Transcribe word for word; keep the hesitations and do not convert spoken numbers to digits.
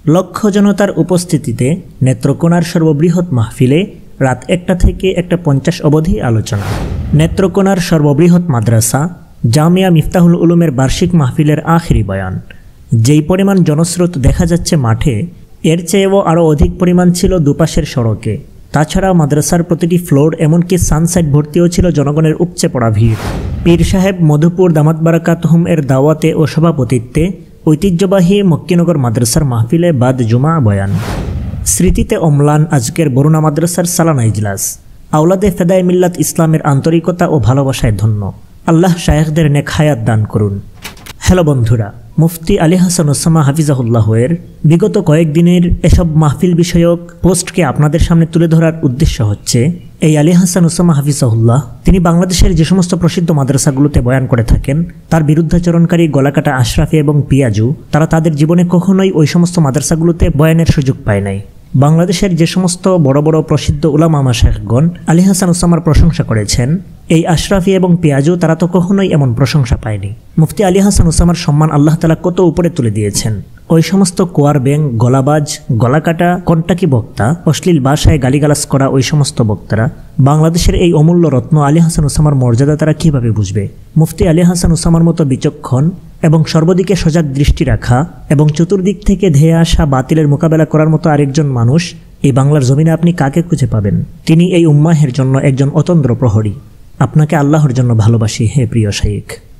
লক্ষ জনতার উপস্থিতিতে নেত্রকোনার সর্ববৃহৎ মাহফিলে রাত একটা থেকে একটা পঞ্চাশ অবধি আলোচনা। নেত্রকোনার সর্ববৃহৎ মাদ্রাসা জামিয়া মিফতাহুল উলুমের বার্ষিক মাহফিলের আখিরি বয়ান। যেই পরিমাণ জনস্রোত দেখা যাচ্ছে মাঠে, এর চেয়েও আরও অধিক পরিমাণ ছিল দুপাশের সড়কে। তাছাড়া মাদ্রাসার প্রতিটি ফ্লোর এমনকি সানসাইড ভর্তিও ছিল জনগণের উপচে পড়া ভিড়। পীর সাহেব মধুপুর দামাত বারাকাতুহুম এর দাওয়াতে ও সভাপতিত্বে ঐতিহ্যবাহী মক্কিনগর মাদ্রাসার মাহফিলে বাদ জুমা বয়ান। স্মৃতিতে অম্লান আজকের বরুণা মাদ্রাসার সালানা ইজলাস। আওলাদে ফেদায়ে মিল্লাত ইসলামের আন্তরিকতা ও ভালোবাসায় ধন্য। আল্লাহ শায়েখদের নেক হায়াত দান করুন। হ্যালো বন্ধুরা, মুফতি আলী হাসান ওসামা হাফিজাহুল্লাহ এর বিগত কয়েকদিনের এসব মাহফিল বিষয়ক পোস্টকে আপনাদের সামনে তুলে ধরার উদ্দেশ্য হচ্ছে, এই আলী হাসান ওসামা হাফিজাহুল্লাহ তিনি বাংলাদেশের যে সমস্ত প্রসিদ্ধ মাদ্রাসাগুলোতে বয়ান করে থাকেন, তার বিরুদ্ধাচরণকারী গলাকাটা আশরাফি এবং পিয়াজু তারা তাদের জীবনে কখনোই ওই সমস্ত মাদ্রাসাগুলোতে বয়ানের সুযোগ পায় নাই। বাংলাদেশের যে সমস্ত বড় বড় প্রসিদ্ধ উলামা মাশায়েখগণ আলী হাসান ওসামার প্রশংসা করেছেন, এই আশরাফি এবং পিয়াজু তারা তো কখনোই এমন প্রশংসা পায়নি। মুফতি আলী হাসান ওসামার সম্মান আল্লাহ তাআলা কত উপরে তুলে দিয়েছেন। ওই সমস্ত কোয়ার ব্যাং, গলাবাজ, গলাকাটা, কন্টাকি বক্তা, অশ্লীল ভাষায় গালিগালাজ করা ওই সমস্ত বক্তারা বাংলাদেশের এই অমূল্য রত্ন আলী হাসান ওসামার মর্যাদা তারা কীভাবে বুঝবে? মুফতি আলী হাসান ওসামার মতো বিচক্ষণ এবং সর্বদিকে সজাগ দৃষ্টি রাখা এবং চতুর্দিক থেকে ধেয়ে আসা বাতিলের মোকাবেলা করার মতো আরেকজন মানুষ এই বাংলার জমিনে আপনি কাকে খুঁজে পাবেন? তিনি এই উম্মাহের জন্য একজন অতন্দ্র প্রহরী। আপনাকে আল্লাহর জন্য ভালোবাসি হে প্রিয় শাইখ।